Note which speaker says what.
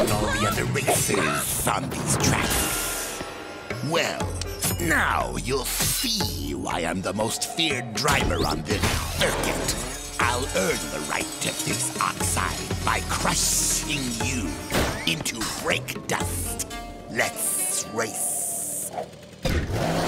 Speaker 1: all the other racers on these tracks. Well, now you'll see why I'm the most feared driver on this circuit. I'll earn the right to this oxide by crushing you into brake dust. Let's race.